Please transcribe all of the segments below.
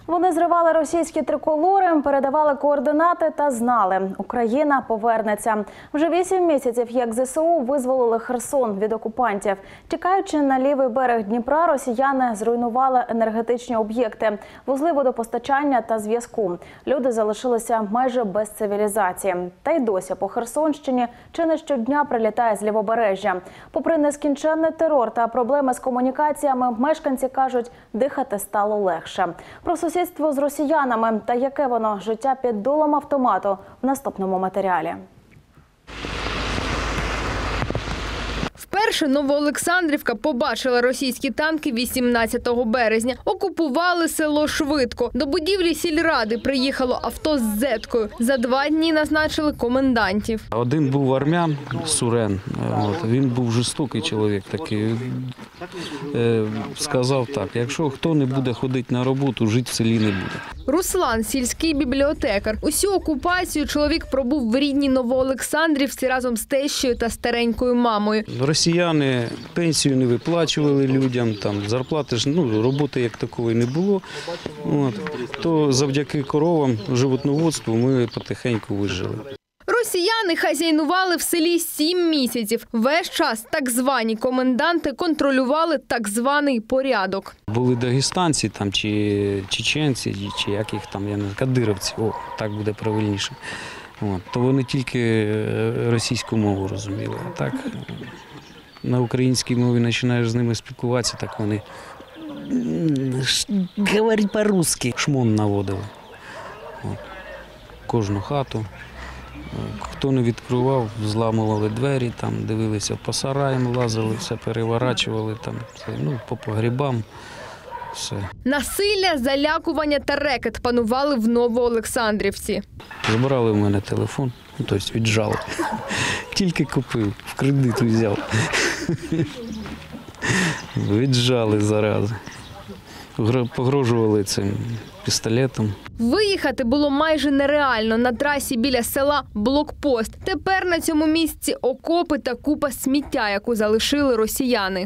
Вони зривали російські триколори, передавали координати та знали – Україна повернеться. Вже 8 місяців, як ЗСУ визволили Херсон від окупантів. Тікаючи на лівий берег Дніпра, росіяни зруйнували енергетичні об'єкти, вузли водопостачання та зв'язку. Люди залишилися майже без цивілізації. Та й досі по Херсонщині чи не щодня прилітає з лівобережжя. Попри нескінченний терор та проблеми з комунікаціями, мешканці кажуть, дихати стало легше. Про сусідство з росіянами та яке воно життя під дулом автомату в наступному матеріалі. Вперше Новоолександрівка побачила російські танки 18 березня. Окупували село швидко. До будівлі сільради приїхало авто з зеткою. За 2 дні назначили комендантів. Один був армян, Сурен. Він був жорстокий чоловік такий. Сказав так, якщо хто не буде ходити на роботу, жити в селі не буде. Руслан – сільський бібліотекар. Усю окупацію чоловік пробув в рідній Новоолександрівці разом з тещою та старенькою мамою. Росіяни пенсію не виплачували людям, там зарплати ж, роботи як такої не було. То завдяки коровам, животноводству ми потихеньку вижили. Росіяни хазяйнували в селі 7 місяців. Весь час так звані коменданти контролювали так званий порядок. Були дагестанці там, чи чеченці, чи як їх там, я не знаю, кадировці, так буде правильніше. То вони тільки російську мову розуміли. А так на українській мові починаєш з ними спілкуватися, так вони говорять по-русски. Шмон наводили. Кожну хату. Хто не відкривав, зламували двері, там, дивилися по сараям, лазили, все переворачували, там, по погрібам. Все. Насилля, залякування та рекет панували в Новоолександрівці. Забрали в мене телефон, тобто віджали. Тільки купив, в кредит взяв. Віджали зарази. Погрожували цим пістолетом. Виїхати було майже нереально. На трасі біля села блокпост. Тепер на цьому місці окопи та купа сміття, яку залишили росіяни.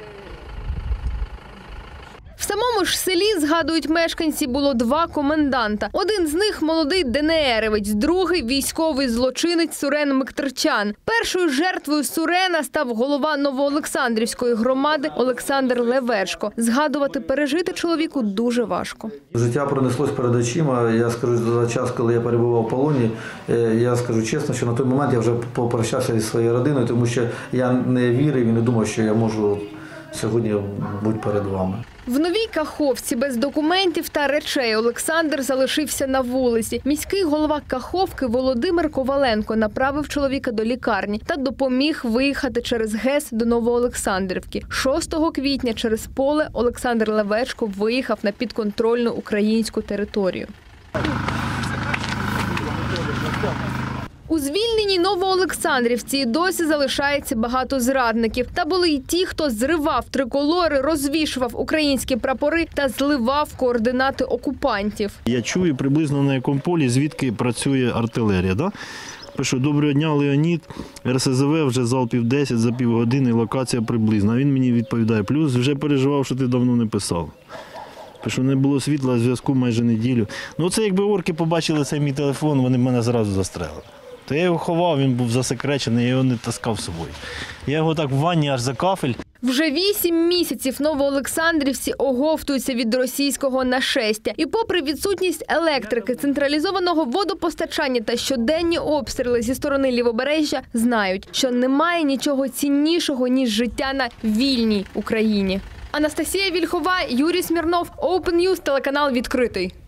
В самому ж селі, згадують мешканці, було 2 коменданта. Один з них – молодий ДНРівець, другий – військовий злочинець Сурен Миктрчан. Першою жертвою Сурена став голова Новоолександрівської громади Олександр Левешко. Згадувати пережити чоловіку дуже важко. Життя пронеслось перед очима. Я скажу, за час, коли я перебував в полоні, я скажу чесно, що на той момент я вже попрощався зі своєю родиною, тому що я не вірив і не думав, що я можу сьогодні бути перед вами. В Новій Каховці без документів та речей Олександр залишився на вулиці. Міський голова Каховки Володимир Коваленко направив чоловіка до лікарні та допоміг виїхати через ГЕС до Новоолександрівки. 6 квітня через поле Олександр Левешко виїхав на підконтрольну українську територію. У звільненій Новоолександрівці досі залишається багато зрадників. Та були й ті, хто зривав триколори, розвішував українські прапори та зливав координати окупантів. Я чую приблизно на якому полі, звідки працює артилерія. Да? Пишу: доброго дня, Леонід, РСЗВ вже залпів 10 за півгодини, локація приблизна. А він мені відповідає: плюс вже переживав, що ти давно не писав. Пишу: не було світла, зв'язку майже неділю. Це якби орки побачили цей мій телефон, вони мене зразу застрелили. То я його ховав, він був засекречений, я його не таскав з собою. Я його так в ванні аж за кафель. Вже 8 місяців Новоолександрівці оговтуються від російського нашестя. І попри відсутність електрики, централізованого водопостачання та щоденні обстріли зі сторони лівобережжя, знають, що немає нічого ціннішого, ніж життя на вільній Україні. Анастасія Вільхова, Юрій Смірнов, Open News, телеканал «Відкритий».